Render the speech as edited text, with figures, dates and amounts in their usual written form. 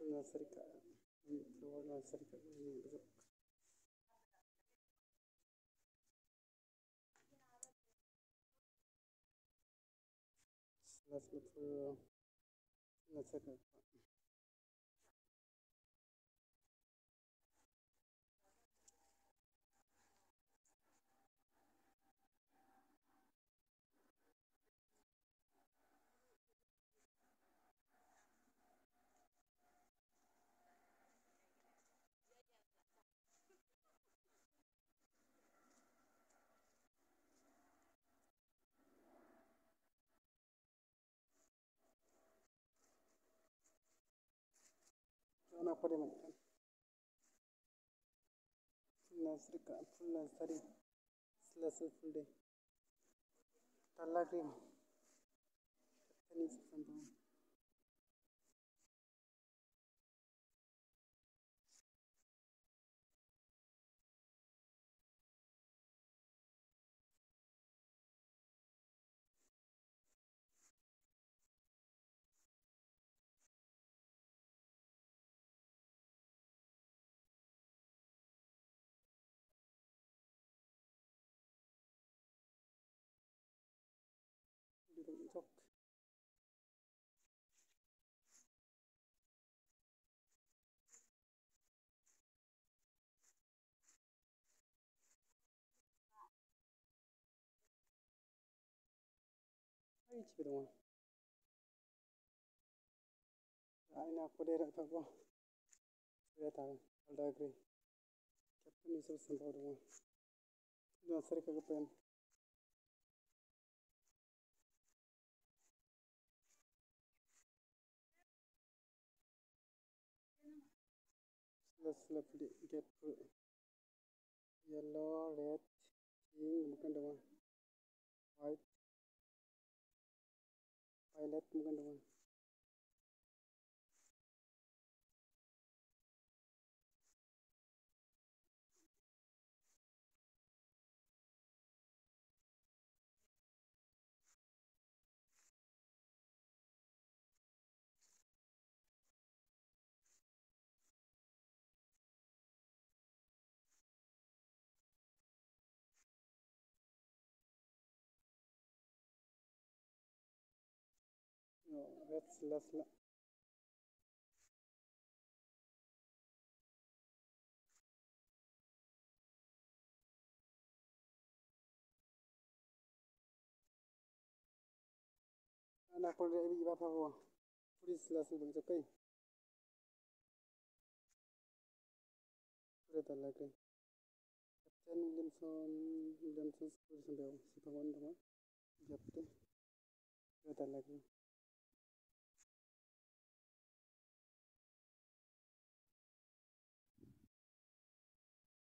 Nasrika, Flor Nasrika, Nasrika, Nasrika, Anak pada macam Nasrika, full Nasri, Slash full day. Talagrim, tenis sampai. Jok, ay cibir. Anak pada rak apa? Sudah tahu, Talagrim. Captain Yusuf sampai rumah. Nasrika kepen. Slash get yellow, red, pink, bukan dua. White, violet, bukan dua. No, red slash lah. Anak pada ibu apa apa? Free slash bang jokai. Sudah Talagrim. Captain Williamson school sampai si pangon dua. Japte. Sudah Talagrim.